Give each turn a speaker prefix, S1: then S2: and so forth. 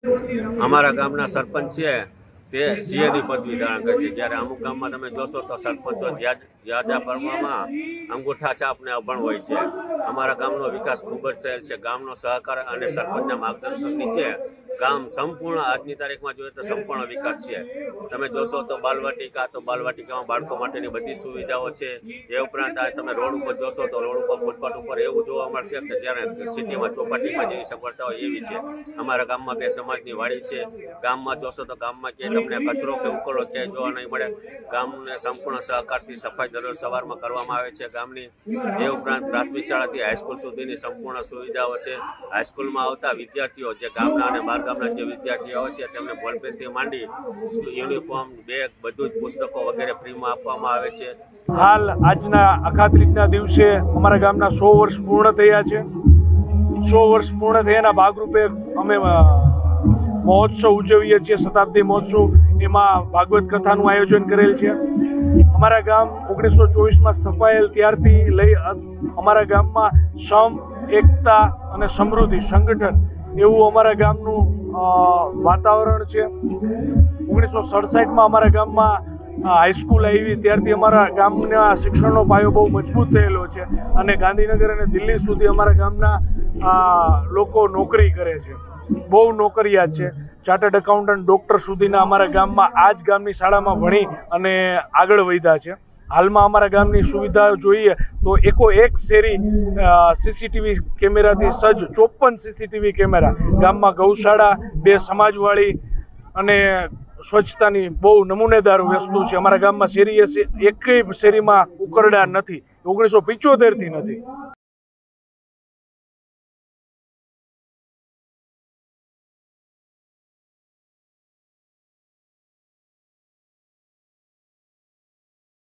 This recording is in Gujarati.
S1: અમારા ગામના સરપંચ છે તે સીએની પદવી ધારણ કરે છે, જ્યારે અમુક ગામમાં તમે જોશો તો સરપંચો યાદા પ્રમાણમાં અંગૂઠા છાપ ને અભણ હોય છે. અમારા ગામનો વિકાસ ખૂબ જ થયેલ છે. ગામનો સહકાર અને સરપંચના માર્ગદર્શન નીચે ગામ સંપૂર્ણ આજની તારીખમાં જોઈએ તો સંપૂર્ણ વિકાસ છે. તમે જોશો તો બાલવાટિકામાં બાળકો માટેની બધી સુવિધાઓ છે. એ ઉપરાંત આ તમે રોડ ઉપર જોશો તો રોડ ઉપર ફૂટપાથ ઉપર એવું જોવા મળશે કે જ્યારે સિટીમાં ચોપાટીમાં જેવી સગવડતા હોય એવી છે. અમારા ગામમાં 2 સમાજની વાડી છે. ગામમાં જોશો તો ગામમાં ક્યાંય તમને કચરો કે ઉકળો ક્યાંય જોવા નહીં મળે. ગામને સંપૂર્ણ સહકારથી સફાઈ દરરોજ સવારમાં કરવામાં આવે છે ગામની. એ ઉપરાંત પ્રાથમિક શાળાથી હાઈસ્કૂલ સુધીની સંપૂર્ણ સુવિધાઓ છે. હાઈસ્કૂલમાં આવતા વિદ્યાર્થીઓ જે ગામના અને બહાર ગામના જે વિદ્યાર્થીઓ આવે છે તેમને બોલપેનથી માંડી યુનિફોર્મ, બેગ, બધું જ પુસ્તકો વગેરે ફ્રીમાં આપવામાં આવે છે.
S2: હાલ આજના અખાત્રીજના દિવસે અમારા ગામના 100 વર્ષ પૂર્ણ થયા છે. 100 વર્ષ પૂર્ણ થયાના ભાગરૂપે અમે મહોત્સવ ઉજવીએ છીએ. શતાબ્દી મહોત્સવ, એમાં ભાગવત કથાનું આયોજન કરેલ છે. અમારા ગામ 1924માં સ્થપાયેલ ત્યારથી લઈ અમારા ગામમાં સમ, એકતા અને સમૃદ્ધિ સંગઠન એવું અમારા ગામનું વાતાવરણ છે. 1967માં અમારા ગામમાં હાઈસ્કૂલ આવી ત્યારથી અમારા ગામના શિક્ષણનો પાયો બહુ મજબૂત થયેલો છે અને ગાંધીનગર અને દિલ્હી સુધી અમારા ગામના લોકો નોકરી કરે છે. બહુ નોકરિયાત છે. ચાર્ટર્ડ એકાઉન્ટન્ટ, ડૉક્ટર સુધીના અમારા ગામમાં આ જ ગામની શાળામાં ભણી અને આગળ વધ્યા છે. હાલમાં અમારા ગામની સુવિધાઓ જોઈએ તો એક શેરી સીસીટીવી કેમેરાથી સજ્જ 54 સીસીટીવી કેમેરા. ગામમાં ગૌશાળા, 2 સમાજવાળી અને સ્વચ્છતાની બહુ નમૂનેદાર વસ્તુ છે. અમારા ગામમાં એકેય શેરીમાં ઉકરડા નથી. 1975થી નથી.